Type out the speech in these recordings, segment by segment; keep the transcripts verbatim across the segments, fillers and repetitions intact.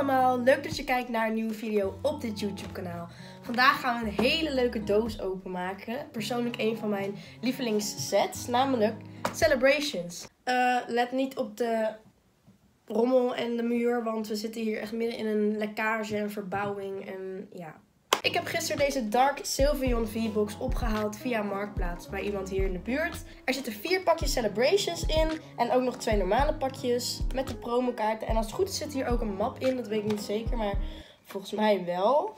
allemaal, leuk dat je kijkt naar een nieuwe video op dit YouTube kanaal. Vandaag gaan we een hele leuke doos openmaken. Persoonlijk een van mijn lievelingssets, namelijk Celebrations. Uh, let niet op de rommel en de muur, want we zitten hier echt midden in een lekkage en verbouwing en ja. Ik heb gisteren deze Dark Sylveon V-box opgehaald via Marktplaats bij iemand hier in de buurt. Er zitten vier pakjes Celebrations in en ook nog twee normale pakjes met de promokaarten. En als het goed is zit hier ook een map in, dat weet ik niet zeker, maar volgens mij wel.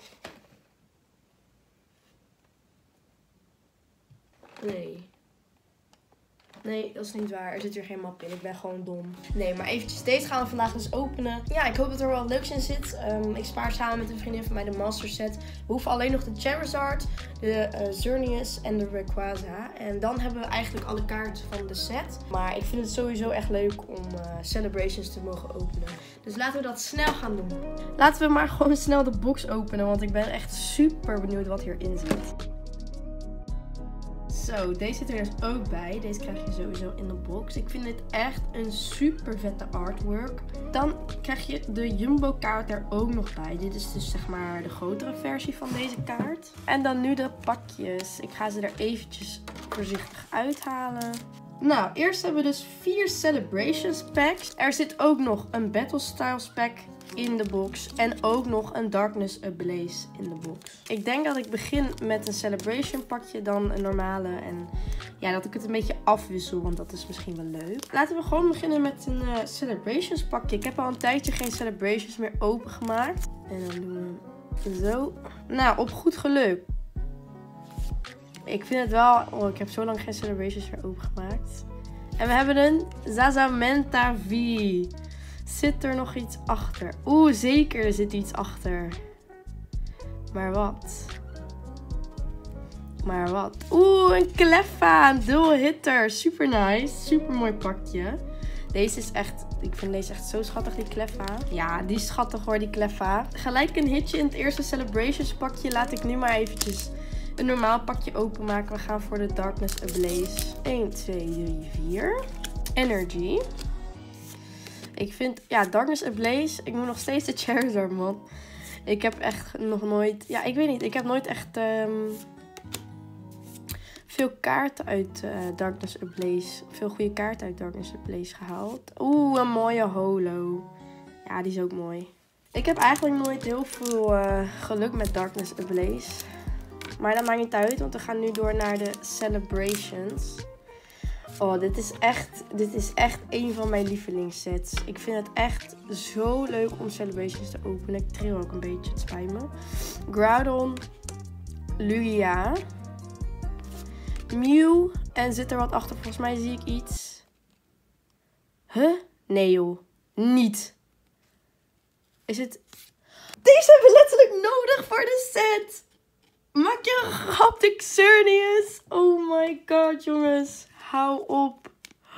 Nee. Nee, dat is niet waar. Er zit hier geen map in. Ik ben gewoon dom. Nee, maar eventjes. Deze gaan we vandaag dus openen. Ja, ik hoop dat er wel wat leuks in zit. Um, ik spaar samen met een vriendin van mij de Master Set. We hoeven alleen nog de Charizard, de uh, Xerneas en de Rayquaza. En dan hebben we eigenlijk alle kaarten van de set. Maar ik vind het sowieso echt leuk om uh, Celebrations te mogen openen. Dus laten we dat snel gaan doen. Laten we maar gewoon snel de box openen. Want ik ben echt super benieuwd wat hierin zit. Zo, deze zit er dus ook bij. Deze krijg je sowieso in de box. Ik vind dit echt een super vette artwork. Dan krijg je de Jumbo kaart er ook nog bij. Dit is dus zeg maar de grotere versie van deze kaart. En dan nu de pakjes. Ik ga ze er eventjes voorzichtig uithalen. Nou, eerst hebben we dus vier Celebrations packs. Er zit ook nog een Battle Styles pack in de box. En ook nog een Darkness Ablaze in de box. Ik denk dat ik begin met een Celebration pakje, dan een normale. En ja, dat ik het een beetje afwissel, want dat is misschien wel leuk. Laten we gewoon beginnen met een uh, Celebrations pakje. Ik heb al een tijdje geen Celebrations meer opengemaakt. En dan doen we zo. Nou, op goed geluk. Ik vind het wel... Oh, ik heb zo lang geen Celebrations meer opengemaakt. En we hebben een Zamazenta V. Zit er nog iets achter? Oeh, zeker er zit iets achter. Maar wat? Maar wat? Oeh, een Cleffa. Een dual hitter. Super nice. Super mooi pakje. Deze is echt... Ik vind deze echt zo schattig, die Cleffa. Ja, die is schattig hoor, die Cleffa. Gelijk een hitje in het eerste Celebrations pakje. Laat ik nu maar eventjes een normaal pakje openmaken. We gaan voor de Darkness Ablaze. één, twee, drie, vier. Energy. Ik vind, ja, Darkness Ablaze, ik moet nog steeds de Charizard, man. Ik heb echt nog nooit, ja, ik weet niet, ik heb nooit echt um, veel kaarten uit uh, Darkness Ablaze, veel goede kaarten uit Darkness Ablaze gehaald. Oeh, een mooie holo. Ja, die is ook mooi. Ik heb eigenlijk nooit heel veel uh, geluk met Darkness Ablaze. Maar dat maakt niet uit, want we gaan nu door naar de Celebrations. Oh, dit is echt, dit is echt een van mijn lievelingssets. Ik vind het echt zo leuk om Celebrations te openen. Ik tril ook een beetje, het spijt me. Groudon, Lugia, Mew. En zit er wat achter? Volgens mij zie ik iets. Huh? Nee joh, niet. Is het... Deze hebben we letterlijk nodig voor de set. Maak je een grap, de Xerneas. Oh my god, jongens. Hou op.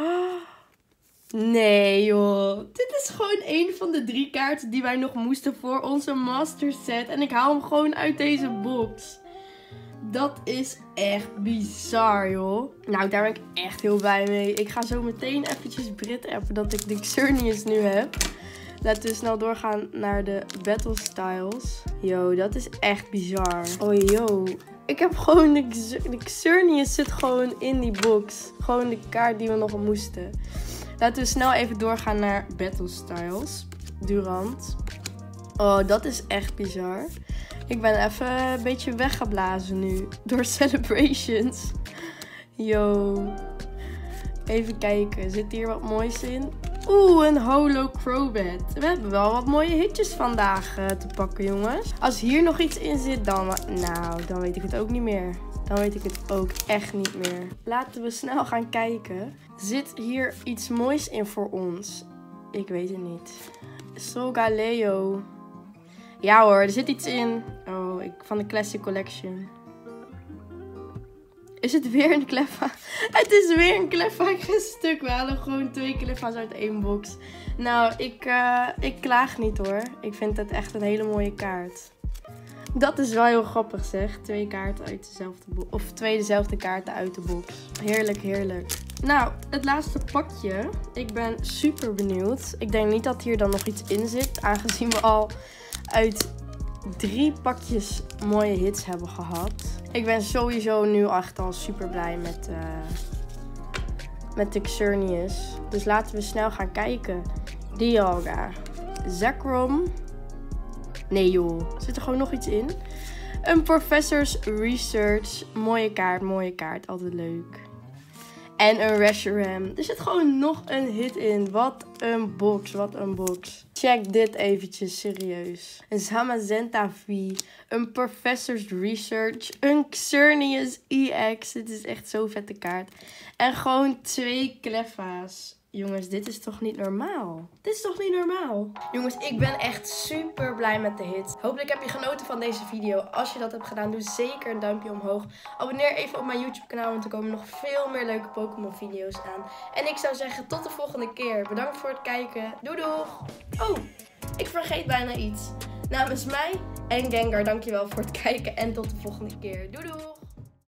Nee joh. Dit is gewoon een van de drie kaarten die wij nog moesten voor onze master set. En ik haal hem gewoon uit deze box. Dat is echt bizar joh. Nou, daar ben ik echt heel blij mee. Ik ga zo meteen eventjes Brit appen dat ik de Xerneas nu heb. Laten we snel doorgaan naar de Battle Styles. Yo, dat is echt bizar. Oh yo. Ik heb gewoon de, de Xerneas zit gewoon in die box. Gewoon de kaart die we nog moesten. Laten we snel even doorgaan naar Battle Styles. Durant. Oh, dat is echt bizar. Ik ben even een beetje weggeblazen nu. Door Celebrations. Yo. Even kijken. Zit hier wat moois in? Oeh, een holo Crobat. We hebben wel wat mooie hitjes vandaag uh, te pakken, jongens. Als hier nog iets in zit, dan... Nou, dan weet ik het ook niet meer. Dan weet ik het ook echt niet meer. Laten we snel gaan kijken. Zit hier iets moois in voor ons? Ik weet het niet. Solgaleo. Ja hoor, er zit iets in. Oh, ik, van de Classic Collection. Is het weer een Cleffa? Het is weer een Cleffa. Ik ga stuk. We halen gewoon twee Cleffa's uit één box. Nou, ik, uh, ik klaag niet hoor. Ik vind het echt een hele mooie kaart. Dat is wel heel grappig zeg. Twee kaarten uit dezelfde box. Of twee dezelfde kaarten uit de box. Heerlijk, heerlijk. Nou, het laatste pakje. Ik ben super benieuwd. Ik denk niet dat hier dan nog iets in zit. Aangezien we al uit drie pakjes mooie hits hebben gehad. Ik ben sowieso nu echt al super blij met, uh, met de Xerneas. Dus laten we snel gaan kijken. Dialga. Zekrom. Nee joh, zit er gewoon nog iets in? Een Professor's Research. Mooie kaart, mooie kaart. Altijd leuk. En een Reshiram. Er zit gewoon nog een hit in. Wat een box, wat een box. Check dit eventjes, serieus. Een Zamazenta V. Een Professor's Research. Een Xerneas E X. Dit is echt zo'n vette kaart. En gewoon twee Cleffa's. Jongens, dit is toch niet normaal? Dit is toch niet normaal? Jongens, ik ben echt super blij met de hit. Hopelijk heb je genoten van deze video. Als je dat hebt gedaan, doe zeker een duimpje omhoog. Abonneer even op mijn YouTube kanaal, want er komen nog veel meer leuke Pokémon video's aan. En ik zou zeggen, tot de volgende keer. Bedankt voor het kijken. Doei doeg! Oh, ik vergeet bijna iets. Namens mij en Gengar, dankjewel voor het kijken en tot de volgende keer. Doei doeg!